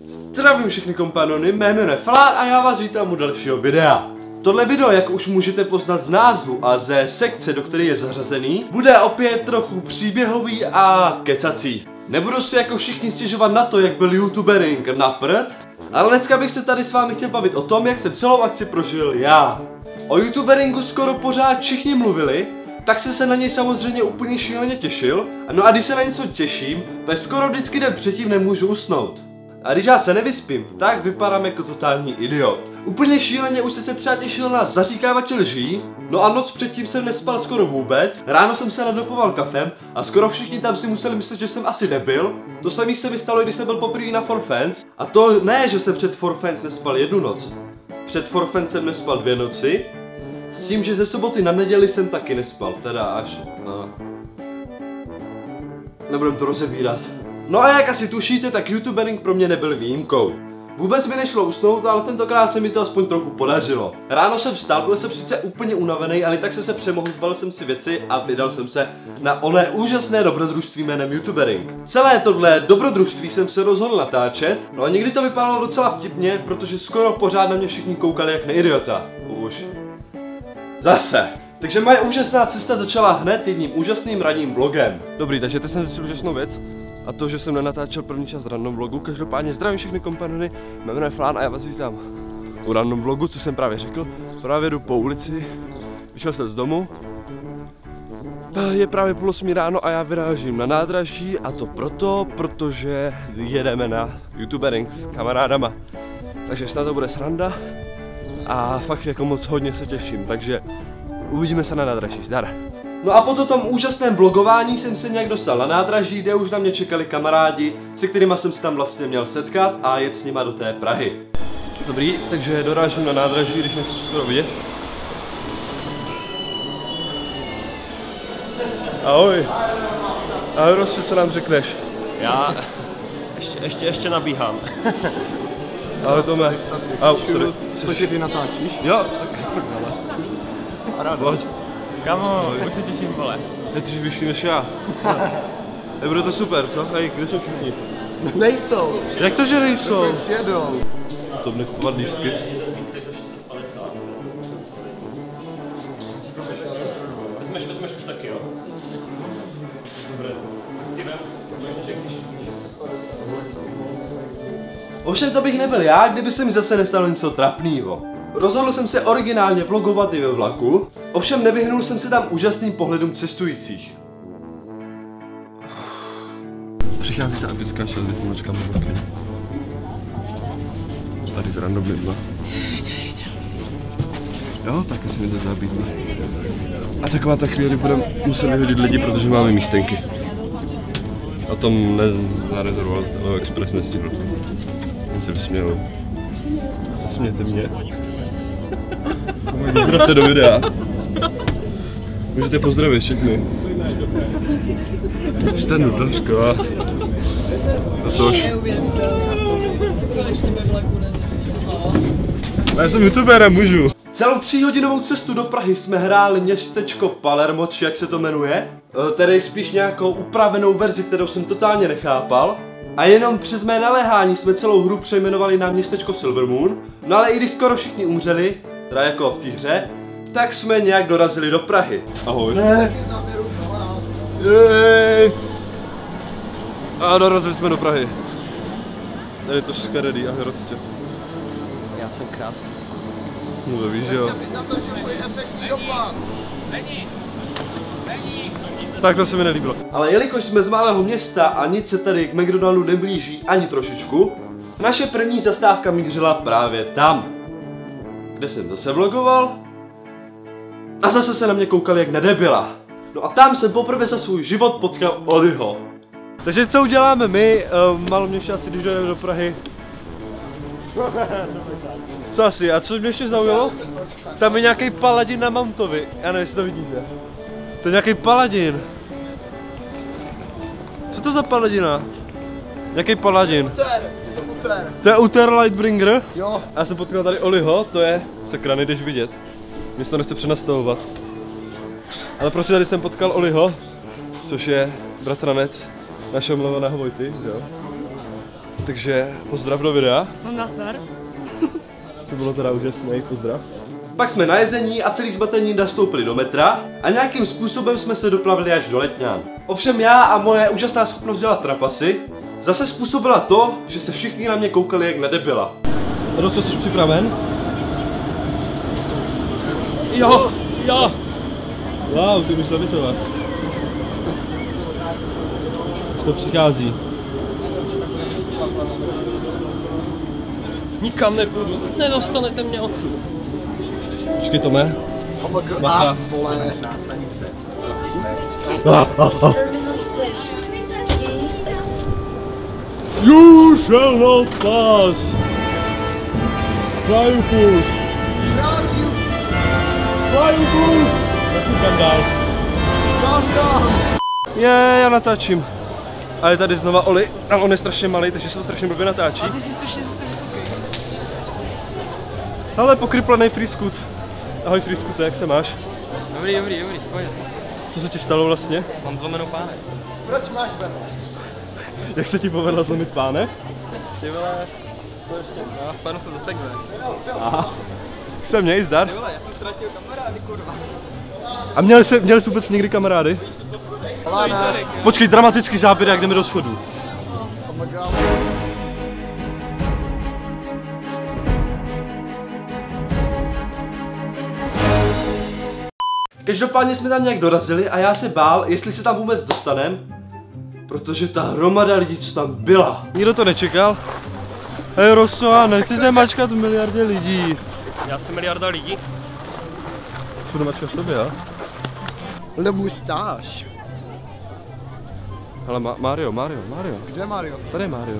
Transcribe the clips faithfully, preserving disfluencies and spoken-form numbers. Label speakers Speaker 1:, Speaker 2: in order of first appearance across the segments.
Speaker 1: Zdravím všechny kompanony, mé jméno je Falán a já vás vítám u dalšího videa. Tohle video, jak už můžete poznat z názvu a ze sekce, do které je zařazený, bude opět trochu příběhový a kecací. Nebudu si jako všichni stěžovat na to, jak byl youtubering na prd, ale dneska bych se tady s vámi chtěl bavit o tom, jak jsem celou akci prožil já. O youtuberingu skoro pořád všichni mluvili, tak jsem se na něj samozřejmě úplně šíleně těšil. No a když se na něco těším, tak skoro vždycky den předtím nemůžu usnout. A když já se nevyspím, tak vypadám jako totální idiot. Úplně šíleně už jsem se třeba těšil na zaříkávače lží, no a noc předtím jsem nespal skoro vůbec, ráno jsem se nadopoval kafem a skoro všichni tam si museli myslet, že jsem asi debil. To samý se mi stalo, když jsem byl poprvé na For Fans. A to ne, že jsem před For Fans nespal jednu noc. Před For Fans jsem nespal dvě noci, s tím, že ze soboty na neděli jsem taky nespal, teda až... No. Nebudem to rozebírat. No a jak asi tušíte, tak youtubering pro mě nebyl výjimkou. Vůbec mi nešlo usnout, ale tentokrát se mi to aspoň trochu podařilo. Ráno jsem vstal, byl jsem sice úplně unavený, ale tak jsem se přemohl, zbalil jsem si věci a vydal jsem se na oné úžasné dobrodružství jménem youtubering. Celé tohle dobrodružství jsem se rozhodl natáčet, no a někdy to vypadalo docela vtipně, protože skoro pořád na mě všichni koukali jak na idiota. Už. Zase. Takže moje úžasná cesta začala hned jedním úžasným ranním vlogem. Dobrý, takže teď jsem zjistil úžasnou věc. A to, že jsem nenatáčel první část random vlogu. Každopádně zdravím všechny kompanony, mé jméno je Falán a já vás vítám u random vlogu, co jsem právě řekl. Právě jdu po ulici, vyšel jsem z domu. Je právě půl osmí ráno a já vyrážím na nádraží, a to proto, protože jedeme na youtubering s kamarádama. Takže snad to bude sranda a fakt jako moc hodně se těším, takže uvidíme se na nádraží, zdar. No a po tom úžasném vlogování jsem se nějak dostal na nádraží, kde už na mě čekali kamarádi, se kterými jsem se tam vlastně měl setkat a jet s nima do té Prahy. Dobrý, takže dorážím na nádraží, když nechci skoro vidět. Ahoj. Ahoj Rossi, co nám řekneš?
Speaker 2: Já ještě, ještě, ještě nabíhám.
Speaker 1: Ahoj Tome. Ahoj, sorry.
Speaker 3: Počkej, ty natáčíš?
Speaker 1: Jo, tak
Speaker 3: Prdele. Čus. Rád.
Speaker 1: Pojď.
Speaker 2: Kamo, už se těším, vole.
Speaker 1: Je ty vyšší než já. Nebude to super, co? Hej, kde jsou všichni?
Speaker 3: Nejsou.
Speaker 1: Jak to, že nejsou?
Speaker 3: Přijedou.
Speaker 1: To bude kupovat lístky.
Speaker 2: Vezmeš, vezmeš už taky, jo? Dobré. Ty vem,
Speaker 1: Ovšem to bych nebyl já, kdyby se mi zase nestalo něco trapnýho. Rozhodl jsem se originálně vlogovat i ve vlaku, ovšem nevyhnul jsem se tam úžasným pohledům cestujících. Přichází ta epická část, kdy jsem čekám na vlaky. Tady z random lidma. Jo, taky si mi to zabídne. A taková ta chvíli budeme muset vyhodit lidi, protože máme místenky. A tom nezarezervoval Stelo Express, nestihl to. On se vysměl. Zasmějte mě. Zdravte do videa. Můžete pozdravit všechny. Stanu, Daško a... Natož.
Speaker 4: Co ještě ve vlaku
Speaker 1: Já jsem youtuberem, můžu. Celou tříhodinovou cestu do Prahy jsme hráli městečko Palermo, či jak se to jmenuje. Tedy spíš nějakou upravenou verzi, kterou jsem totálně nechápal. A jenom přes mé naléhání jsme celou hru přejmenovali na městečko Silvermoon. No ale i když skoro všichni umřeli, teda jako v té hře, tak jsme nějak dorazili do Prahy. Ahoj. Ne. Jej. A dorazili jsme do Prahy. Tady to škaredý, ahoj Rostě.
Speaker 2: Já jsem krásný.
Speaker 1: No to víš, jo. Tak to se mi nelíbilo. Ale jelikož jsme z malého města a nic se tady k McDonaldu neblíží ani trošičku, naše první zastávka mířila právě tam, kde jsem zase vlogoval a zase se na mě koukali jak na debila. No a tam jsem poprvé za svůj život potkal Oliho. Takže co uděláme my, uh, maloměšťáci, když dojdeme do Prahy? Co asi? A co mě ještě zaujalo? Tam je nějaký paladin na Mountovi. Já nevím, jestli to vidíte. To je nějaký paladin. Co to za paladina? Nějaký paladin.
Speaker 3: Uter, je to Uter.
Speaker 1: To je Uter Lightbringer?
Speaker 3: Jo.
Speaker 1: Já jsem potkal tady Oliho, to je... Sakra, nejdeš vidět. Mě se to nechce přenastavovat. Ale prostě tady jsem potkal Oliho, což je bratranec našeho milovaného Vojty, jo. Takže pozdrav do videa.
Speaker 4: No nazdar.
Speaker 1: To bylo teda úžasný, pozdrav. Pak jsme na jezení a celý zmatení nastoupili do metra a nějakým způsobem jsme se doplavili až do Letňan. Ovšem já a moje úžasná schopnost dělat trapasy zase způsobila to, že se všichni na mě koukali jak na debila. Rosto, jsi připraven? Jo, jo. Wow, ty můžeš levitovat. Už to přichází.
Speaker 2: Nikam nepůjdu, nedostanete mě odsud.
Speaker 1: Počkej, Tome.
Speaker 3: A vole.
Speaker 1: Ah, ah, ah. You shall not pass. Flying push. Flying push. Tak tam dál. Je, já natáčím. A je tady znova Oli, ale on je strašně malý, takže se to strašně blbě natáčí.
Speaker 4: A ty jsi strašně zase vysoký.
Speaker 1: Ale pokryplený Freescoot. Ahoj Freescoot, jak se máš?
Speaker 5: Dobrý, dobrý, dobrý, pojď.
Speaker 1: Co se ti stalo vlastně?
Speaker 5: Mám zlomenou pánek.
Speaker 3: Proč máš berle?
Speaker 1: Jak se ti povedlo zlomit pánek?
Speaker 5: Ty vole, to ještě, já spadnu se zase kve.
Speaker 1: Aha. Se měj, zdar.
Speaker 5: Ty vole, já jsem ztratil kamarády, kurva.
Speaker 1: A měli jsi, měli jsi vůbec někdy kamarády?
Speaker 3: Lana.
Speaker 1: Počkej, dramatický záběr, jak jdeme do schodu.
Speaker 3: Oh my god.
Speaker 1: Každopádně jsme tam nějak dorazili a já se bál, jestli se tam vůbec dostanem, protože ta hromada lidí, co tam byla. Nikdo to nečekal. Hej Rosso, a nechci se mačkat v miliardě lidí.
Speaker 2: Já jsem miliarda lidí.
Speaker 1: Co budu mačkat v tobě, jo?
Speaker 3: Le mustáž.
Speaker 1: Ale Ma Mario, Mario, Mario.
Speaker 3: Kde Mario?
Speaker 1: Tady je Mario.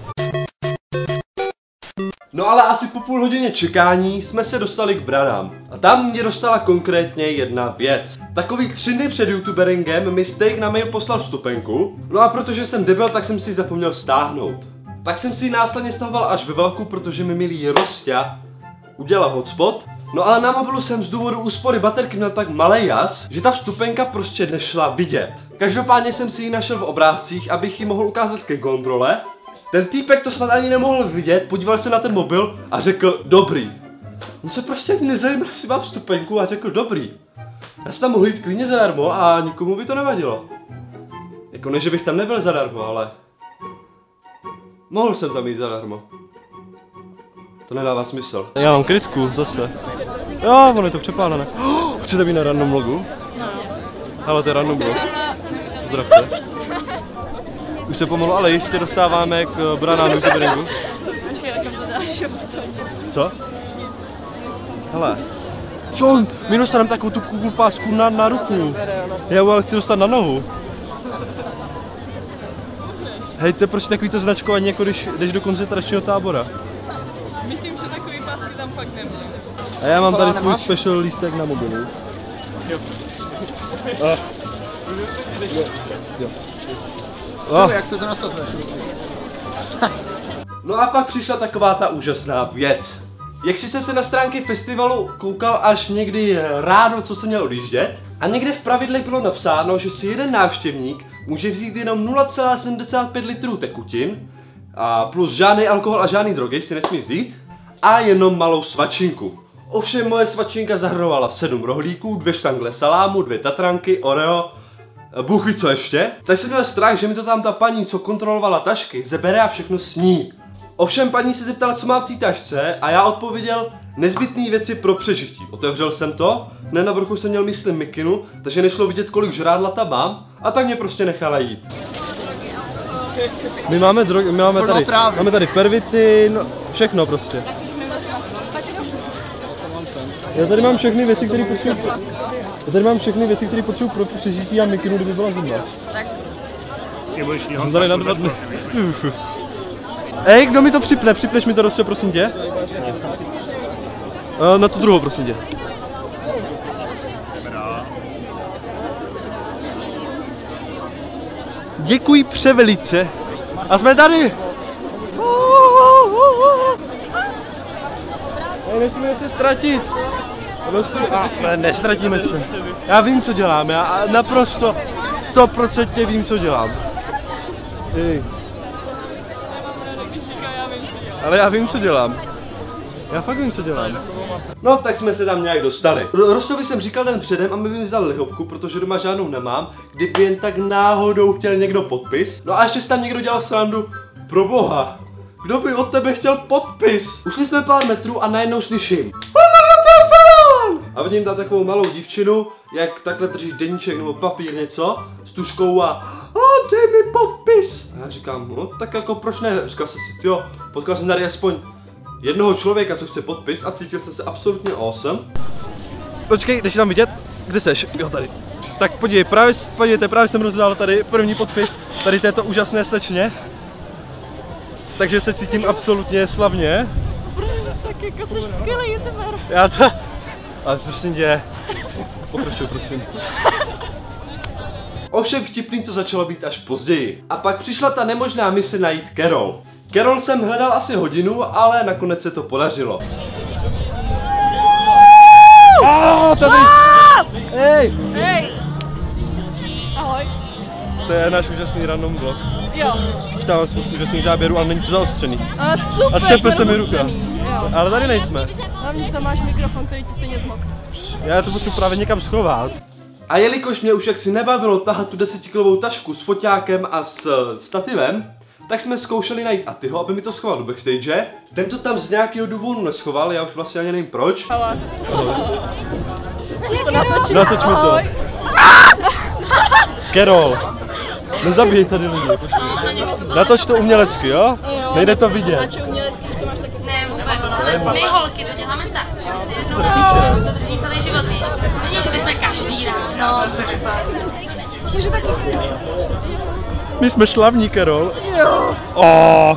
Speaker 1: No ale asi po půl hodině čekání jsme se dostali k branám. A tam mě dostala konkrétně jedna věc. Takový tři dny před youtuberingem mi Steak na mail poslal vstupenku. No a protože jsem debil, tak jsem si ji zapomněl stáhnout. Tak jsem si ji následně stahoval až ve velku, protože mi milý Rostia udělal hotspot. No ale na mobilu jsem z důvodu úspory baterky měl tak malý jas, že ta vstupenka prostě nešla vidět. Každopádně jsem si ji našel v obrázcích, abych ji mohl ukázat ke kontrole. Ten týpek to snad ani nemohl vidět, podíval se na ten mobil a řekl dobrý. On se prostě ani nezajímal, jestli mám vstupenku a řekl dobrý. Já jsem tam mohl jít klidně zadarmo a nikomu by to nevadilo. Jako ne, že bych tam nebyl zadarmo, ale... Mohl jsem tam jít zadarmo. To nedává smysl. Já mám krytku, zase. Jo, ono je to přepálené. Oh, chcete být na random vlogu?
Speaker 4: No.
Speaker 1: Ale to je random vlog. Zdravte. Už se pomalu, ale jistě dostáváme k branánu youtuberingu.
Speaker 4: Počkej, tak kam to dáš potom.
Speaker 1: Co? Hele. Jo, my dostaneme takovou tu Google pásku na, na ruku. Já ale chci dostat na nohu. Hej, to je prostě takový to značkování, jako když jdeš do koncentračního tábora.
Speaker 4: Myslím, že takový pásky tam fakt nebyly.
Speaker 1: A já mám tady svůj special lístek na mobilu.
Speaker 2: Jo.
Speaker 1: Ah. Jo. Jo. Oh.
Speaker 3: Jak se to nasazuje?
Speaker 1: No a pak přišla taková ta úžasná věc. Jak jsi se na stránky festivalu koukal až někdy ráno, co se měl odjíždět? A někde v pravidlech bylo napsáno, že si jeden návštěvník může vzít jenom nula celá sedmdesát pět litrů tekutin a plus žádný alkohol a žádný drogy si nesmí vzít a jenom malou svačinku. Ovšem moje svačinka zahrnovala sedm rohlíků, dvě štangle salámu, dvě tatranky, oreo, bůh ví co ještě. Tak jsem měl strach, že mi to tam ta paní, co kontrolovala tašky, zabere a všechno sní. Ovšem paní se zeptala, co má v té tašce a já odpověděl nezbytné věci pro přežití. Otevřel jsem to, ne na vrchu jsem měl myslím mikinu, takže nešlo vidět, kolik žrádla tam mám a tak mě prostě nechala jít. My máme drogy, my máme tady, máme tady pervitin, všechno prostě. Já tady mám všechny věci, které potřebuji. Já tady mám všechny věci, které potřebuji pro přežití a mikinu, kdyby byla zima. Jsem tady na dva dny. Ej, kdo mi to připne? Připneš mi to prostě, prosím tě? Uh, na tu druhou, prosím tě. Děkuji převelice. A jsme tady! Ej, nesmíme se ztratit. A, ne, nestratíme se. Já vím, co dělám. Já naprosto, sto procent vím, co dělám. Ej. Ale já vím, co dělám. Já fakt vím, co dělám. No, tak jsme se tam nějak dostali. Rostovi jsem říkal den předem, aby mi vzal lihovku, protože doma žádnou nemám, kdyby jen tak náhodou chtěl někdo podpis. No a ještě si tam někdo dělal srandu. Pro boha, kdo by od tebe chtěl podpis? Ušli jsme pár metrů a najednou slyším. A vidím tam takovou malou dívčinu, jak takhle drží deníček nebo papír něco s tuškou a a dej mi podpis. A já říkám, no tak jako proč ne? Říkal jsem si, jo, potkal jsem tady aspoň jednoho člověka, co chce podpis a cítil jsem se absolutně awesome. Počkej, jdeš tam vidět? Kde seš? Jo, tady. Tak podívej, právě, podívejte, právě jsem rozdal tady první podpis tady této úžasné slečně. Takže se cítím absolutně slavně.
Speaker 4: Tak jako jsi skvělý youtuber.
Speaker 1: Já to... Ale prosím tě, pokračuj, prosím. Ovšem vtipný to začalo být až později. A pak přišla ta nemožná mise najít Carol. Carol jsem hledal asi hodinu, ale nakonec se to podařilo. Oh, tady! Hej!
Speaker 4: Hej! Ahoj.
Speaker 1: To je náš úžasný random vlog.
Speaker 4: Jo.
Speaker 1: Už tam mám spoustu úžasných záběrů, ale není to zaostřený.
Speaker 4: A super,
Speaker 1: A třepe se mi ruka.
Speaker 4: rozostřený, jo.
Speaker 1: Ale tady nejsme.
Speaker 4: Hlavně, že tam máš mikrofon, který ti stejně zmok.
Speaker 1: Já to potřebuji právě někam schovat. A jelikož mě už jaksi nebavilo tahat tu desetikilovou tašku s foťákem a s stativem, tak jsme zkoušeli najít Atyho, aby mi to schoval do backstage. Ten to tam z nějakého důvodu neschoval, já už vlastně ani nevím proč.
Speaker 4: Ale... Chceš to natočit?
Speaker 1: Natoč mi to.
Speaker 4: Ahoj.
Speaker 1: Carol, nezabíjej tady lidi, počkej. Natoč to umělecky, jo? Nejde to vidět.
Speaker 4: Radši umělecky, když to máš taky.
Speaker 6: Ne, vůbec, ale my holky to děláme tak, že si to drží celý život, víš, to není, že bychom každý ráno.
Speaker 1: My jsme šlavní, Carol. Jo. Oh.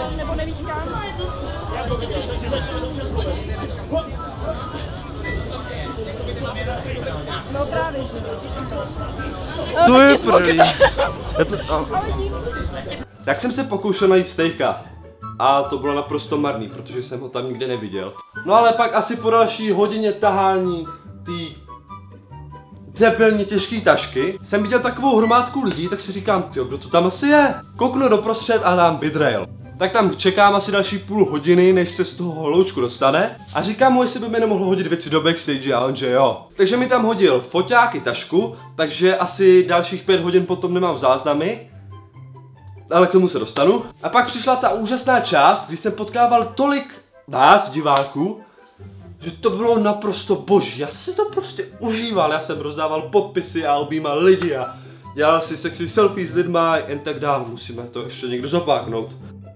Speaker 4: No právě, že
Speaker 1: To je první. To... Oh. Tak jsem se pokoušel najít Stejka. A to bylo naprosto marný, protože jsem ho tam nikde neviděl. No ale pak asi po další hodině tahání tý debilně těžký tašky jsem viděl takovou hromádku lidí, tak si říkám, tyjo, kdo to tam asi je? Kouknu doprostřed a tam Bidrail. Tak tam čekám asi další půl hodiny, než se z toho holoučku dostane. A říkám mu, jestli by mi nemohl hodit věci do backstage, a on že jo. Takže mi tam hodil foťáky, tašku, takže asi dalších pět hodin potom nemám záznamy. Ale k tomu se dostanu. A pak přišla ta úžasná část, kdy jsem potkával tolik vás, diváků, že to bylo naprosto boží. Já jsem si to prostě užíval, já jsem rozdával podpisy a objímal lidi a dělal si sexy selfie s lidma a jen tak dál. Musíme to ještě někdo zopáknout.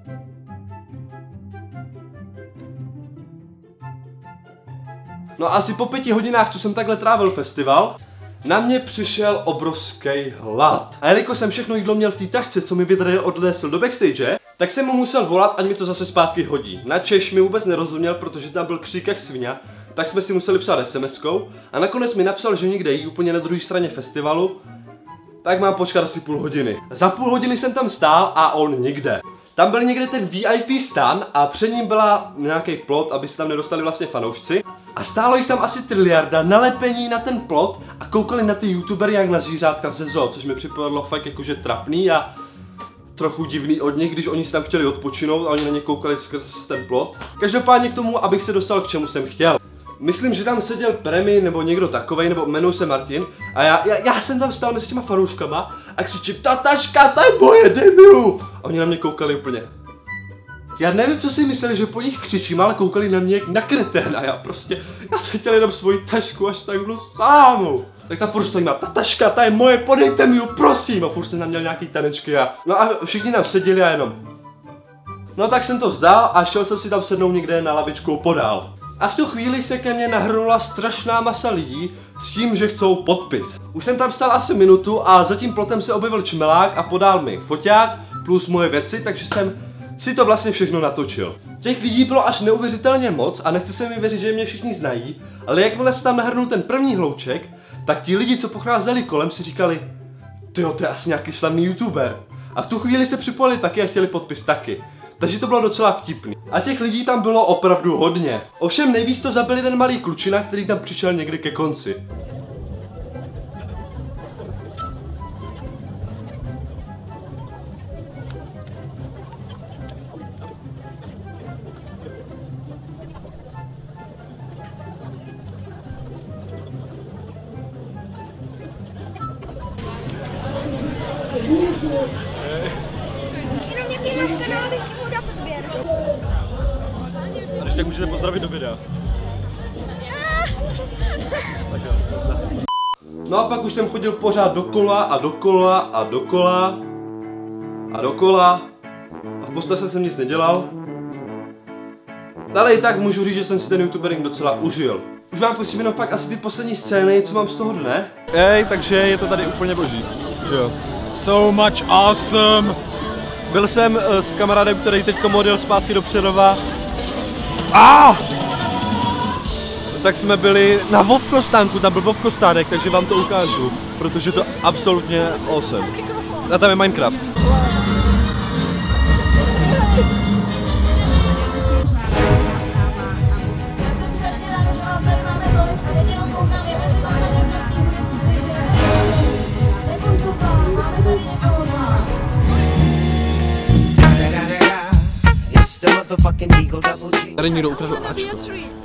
Speaker 1: No a asi po pěti hodinách, co jsem takhle trávil festival, na mě přišel obrovský hlad. A jelikož jsem všechno jídlo měl v té tašce, co mi Bidrail odnesl do backstage, tak jsem mu musel volat, ať mi to zase zpátky hodí. Načež mi vůbec nerozuměl, protože tam byl křík jak svině, tak jsme si museli psát SMSkou a nakonec mi napsal, že někde jí úplně na druhé straně festivalu, tak mám počkat asi půl hodiny. Za půl hodiny jsem tam stál a on nikde. Tam byl někde ten V I P stan a před ním byla nějaký plot, aby se tam nedostali vlastně fanoušci. A stálo jich tam asi triliarda nalepení na ten plot a koukali na ty youtubery jak na zvířátka ze zoo, což mi připadlo fakt jakože trapný a trochu divný od nich, když oni si tam chtěli odpočinout a oni na ně koukali skrz ten plot. Každopádně k tomu, abych se dostal k čemu jsem chtěl. Myslím, že tam seděl Premi nebo někdo takovej, nebo jmenuji se Martin a já, já, já jsem tam stál mezi těma fanouškama a křičím, ta taška, ta je moje, debilu! A oni na mě koukali úplně. Já nevím, co si mysleli, že po nich křičím, ale koukali na mě jak na kretén a já prostě, já jsem chtěl jenom svoji tašku až tak budu sámu. Tak ta furt stojí má, ta taška, ta je moje, podejte mi ji, prosím. A furt jsem tam měl nějaký tanečky a, no a všichni tam seděli a jenom. No tak jsem to vzdal a šel jsem si tam sednout někde na lavičku podál. A v tu chvíli se ke mně nahrnula strašná masa lidí s tím, že chcou podpis. Už jsem tam stál asi minutu a za tím plotem se objevil čmelák a podal mi foťák plus moje věci, takže jsem si to vlastně všechno natočil. Těch lidí bylo až neuvěřitelně moc a nechce se mi věřit, že mě všichni znají, ale jakmile se tam nahrnul ten první hlouček, tak ti lidi, co pocházeli kolem, si říkali, tyjo, to je asi nějaký slavný youtuber. A v tu chvíli se připojili taky a chtěli podpis taky. Takže to bylo docela vtipný. A těch lidí tam bylo opravdu hodně. Ovšem nejvíc to zabil jeden malý klučina, který tam přišel někdy ke konci.
Speaker 7: Jenom jaký máš kanál, abych ti mu dal odběr.
Speaker 1: A když tak můžete pozdravit do videa. No a pak už jsem chodil pořád dokola a dokola a dokola a dokola a v podstatě jsem nic nedělal. Ale i tak můžu říct, že jsem si ten youtubering docela užil. Už vám pustím jenom fakt asi ty poslední scény, co mám z toho dne. Ej, takže je to tady úplně boží, že jo.
Speaker 5: So much awesome!
Speaker 1: Byl jsem uh, s kamarádem, který teďko model zpátky do Přerova. Ah! Tak jsme byli na Vovkostánku, tam byl Vovkostánek, takže vám to ukážu, protože to absolutně awesome. A tam je Minecraft. Tady někdo ukradl Ačko.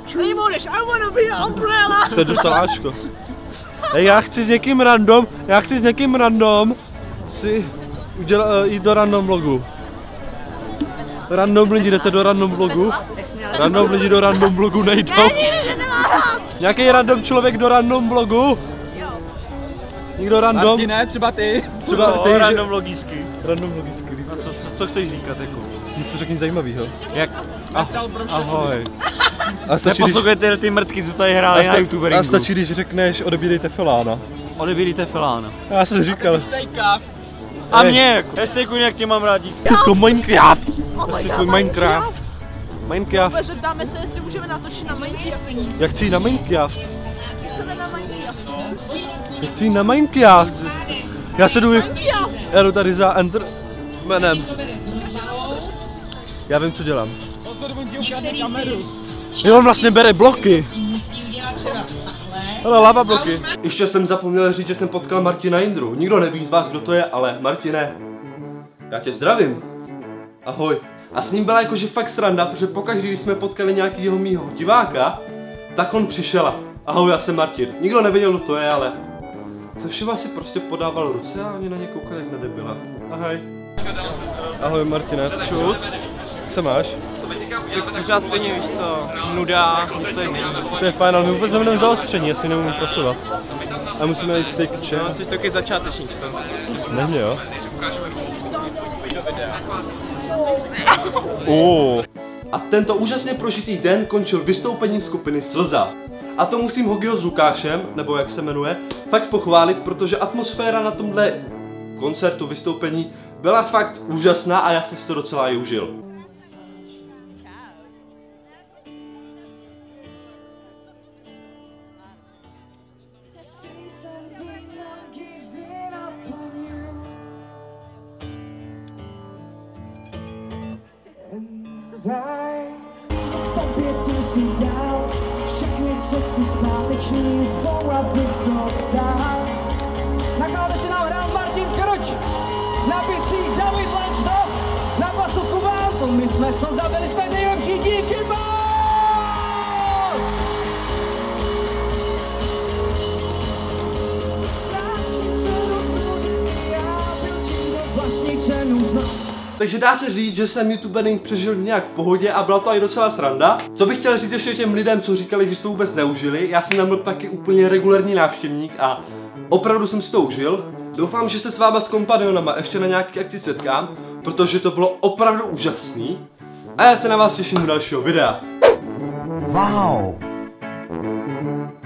Speaker 1: Teď dostal Ačko. Ej, já chci s někým random, já chci s někým random si udělat, uh, jít do random vlogu. Random lidi, jdete do random vlogu? Random lidi do random vlogu nejdou. Nějaký random člověk do random vlogu? Někdo random?
Speaker 5: Martine, třeba ty.
Speaker 1: Třeba
Speaker 2: no,
Speaker 1: ty,
Speaker 2: random vlogisky.
Speaker 1: Random vlogisky.
Speaker 2: A co, co, co chceš říkat jako?
Speaker 1: Něco řekni zajímavýho.
Speaker 2: Jak? Ah, ahoj.
Speaker 1: A stačí,
Speaker 2: Neposlouchejte ty mrtky, co tady hráli na youtuberingu.
Speaker 1: A stačí, když řekneš odebírejte Felána.
Speaker 2: Odebírejte Felána.
Speaker 1: Já jsem říkal.
Speaker 5: Stejka.
Speaker 2: A mě, já stejku jak tě mám rádi.
Speaker 1: Jako Minecraft. Chci tvůj Minecraft. Minecraft.
Speaker 8: Zeptáme se, jestli můžeme natočit na Minecraft.
Speaker 1: Jak chci jít na Minecraft?
Speaker 8: Chceme na Minecraft.
Speaker 1: Jak chci jít na Minecraft? Já se jdu, já jdu tady za Endermanem. Já vím, co dělám. Jo, on vlastně bere bloky. Ale lava bloky. Ještě jsem zapomněl říct, že jsem potkal Martina Jindru. Nikdo neví z vás, kdo to je, ale Martine, já tě zdravím. Ahoj. A s ním byla jakože fakt sranda, protože pokaždé, když jsme potkali nějakýho mýho diváka, tak on přišel a ahoj, já jsem Martin. Nikdo nevěděl, kdo to je, ale se všema si prostě podával ruce a oni na ně koukali jak na debila. Ahoj. Ahoj Martine.
Speaker 5: Čus.
Speaker 1: Jak se máš?
Speaker 5: Pořád stejně, víš co, nuda, nic tady není.
Speaker 1: To je fajn, ale my vůbec nemáme zaostření, jestli nemůžeme pracovat. A musíme jít steak
Speaker 5: No, jsi taky začátečník, co?
Speaker 1: Není, jo? Oh. A tento úžasně prožitý den končil vystoupením skupiny Slza. A to musím Hogio s Lukášem, nebo jak se jmenuje, fakt pochválit, protože atmosféra na tomhle koncertu, vystoupení byla fakt úžasná a já jsem si to docela i užil.
Speaker 9: K tobě ty si dal všechny cesty zpáteční, znovu abych to vzdál. Na klávě si nahrál Martin Kroč, na bicích David Lančnov, na basu Kubal, my jsme se zabili, jste nejlepší, díky moc!
Speaker 1: Takže dá se říct, že jsem youtubering přežil nějak v pohodě a byla to i docela sranda. Co bych chtěl říct ještě těm lidem, co říkali, že si to vůbec neužili, já jsem tam byl taky úplně regulární návštěvník a opravdu jsem si to užil. Doufám, že se s váma s kompanionama ještě na nějaký akci setkám, protože to bylo opravdu úžasný. A já se na vás těším u dalšího videa.
Speaker 3: Wow.